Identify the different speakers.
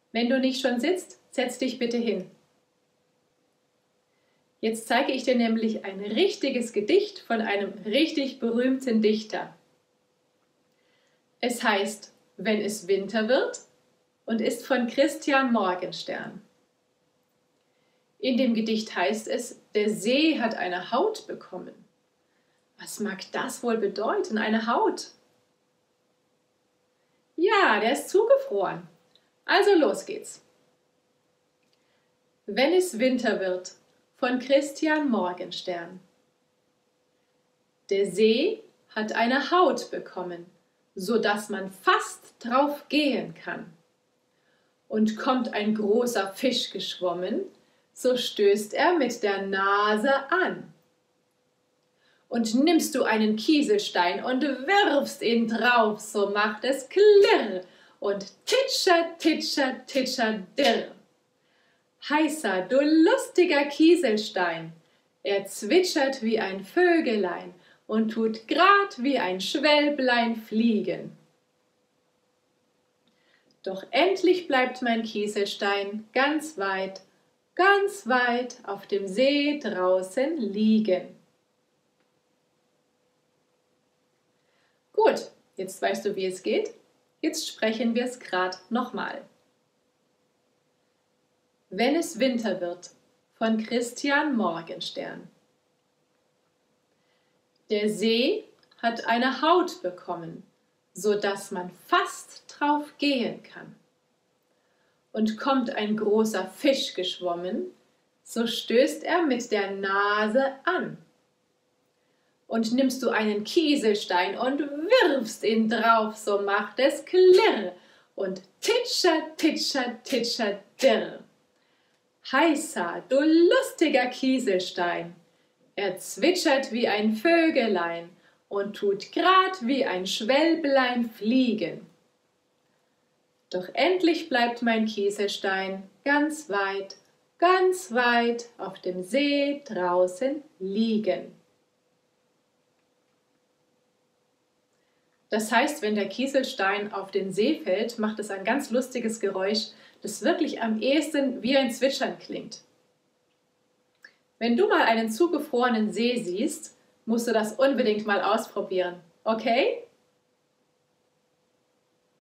Speaker 1: Wenn du nicht schon sitzt, setz dich bitte hin. Jetzt zeige ich dir nämlich ein richtiges Gedicht von einem richtig berühmten Dichter. Es heißt Wenn es Winter wird und ist von Christian Morgenstern. In dem Gedicht heißt es, der See hat eine Haut bekommen. Was mag das wohl bedeuten, eine Haut? Ja, der ist zugefroren. Also los geht's. Wenn es Winter wird von Christian Morgenstern. Der See hat eine Haut bekommen, so dass man fast drauf gehen kann. Und kommt ein großer Fisch geschwommen, so stößt er mit der Nase an. Und nimmst du einen Kieselstein und wirfst ihn drauf, so macht es klirr und titscher, titscher, titscher, dirr. Heißer, du lustiger Kieselstein, er zwitschert wie ein Vögelein und tut grad wie ein Schwälblein fliegen. Doch endlich bleibt mein Kieselstein ganz weit auf dem See draußen liegen. Gut, jetzt weißt du, wie es geht. Jetzt sprechen wir es gerade nochmal. Wenn es Winter wird von Christian Morgenstern. Der See hat eine Haut bekommen, so dass man fast drauf gehen kann. Und kommt ein großer Fisch geschwommen, so stößt er mit der Nase an. Und nimmst du einen Kieselstein und wirfst ihn drauf, so macht es klirr und titscher, titscher, titscher, dirr. Heißer, du lustiger Kieselstein, er zwitschert wie ein Vögelein und tut grad wie ein Schwälblein fliegen. Doch endlich bleibt mein Kieselstein ganz weit auf dem See draußen liegen. Das heißt, wenn der Kieselstein auf den See fällt, macht es ein ganz lustiges Geräusch, das wirklich am ehesten wie ein Zwitschern klingt. Wenn du mal einen zugefrorenen See siehst, musst du das unbedingt mal ausprobieren. Okay?